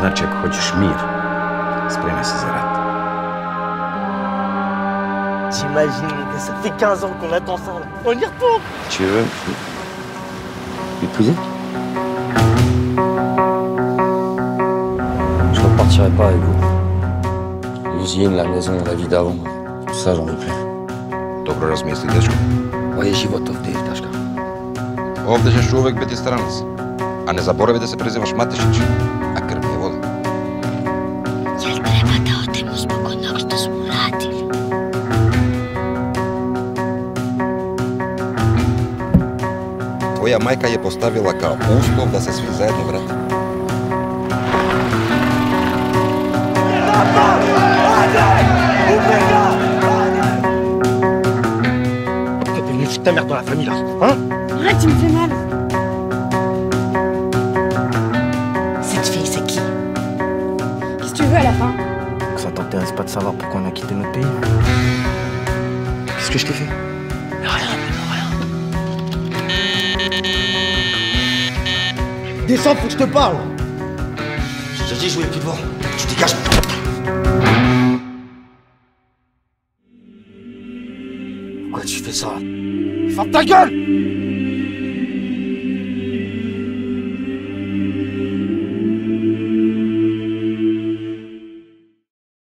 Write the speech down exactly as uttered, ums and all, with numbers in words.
Значи, ако хочеш мир, спреме се за рад. T'imagines que ça fait quinze ans qu'on attend ça, là. On y retourne. Tu veux m'épouser? Je repartirai pas avec vous. L'usine, la maison, la vie d'avant, tout ça, j'en veux plus. Dobro razmisli, dečko. Ovo je život ovdje, Taška. Ovdje ćeš uvek biti stranac. A ne zaboravi da se prezivaš Matešić, a krv je voda. Jel treba da odemo zbog onog što smo uradili? Tvoja majka je postavila kao uslov da se svi zajedno vrate. T'es venu foutre ta mère dans la famille, là, hein? Arrête, tu me fais mal. Cette fille, c'est qui? Qu'est-ce que tu veux à la fin? Ça t'intéresse pas de savoir pourquoi on a quitté notre pays? Qu'est-ce que je t'ai fait? Rien, rien. Descends, faut que je te parle! Je te dis, je voulais plus te voir. Tu dégages! Pourquoi tu fais ça? Ferme ta gueule!